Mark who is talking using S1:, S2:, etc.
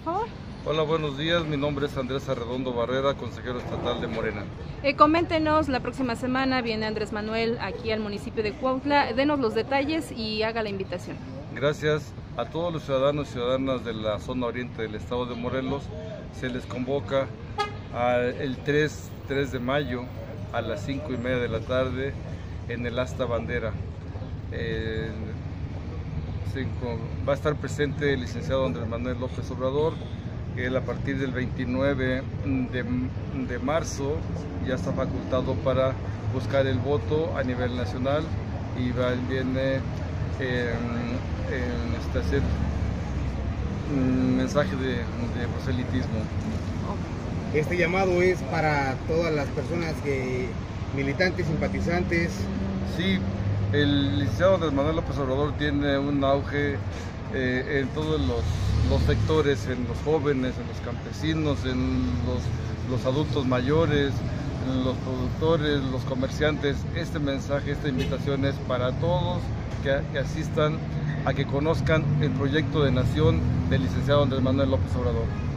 S1: favor.
S2: Hola, buenos días. Mi nombre es Andrés Arredondo Barrera, consejero estatal de Morena.
S1: Coméntenos, la próxima semana viene Andrés Manuel aquí al municipio de Cuautla. Denos los detalles y haga la invitación.
S2: Gracias a todos los ciudadanos y ciudadanas de la zona oriente del estado de Morelos. Se les convoca el 3 de mayo a las 5:30 de la tarde en el Asta Bandera. Va a estar presente el licenciado Andrés Manuel López Obrador. Él a partir del 29 de marzo ya está facultado para buscar el voto a nivel nacional y viene hacer un mensaje de proselitismo.
S3: Este llamado es para todas las personas militantes, simpatizantes.
S2: Sí, el licenciado Andrés Manuel López Obrador tiene un auge en todos los sectores, en los jóvenes, en los campesinos, en los adultos mayores, en los productores, los comerciantes. Este mensaje, esta invitación es para todos que asistan a que conozcan el proyecto de nación del licenciado Andrés Manuel López Obrador.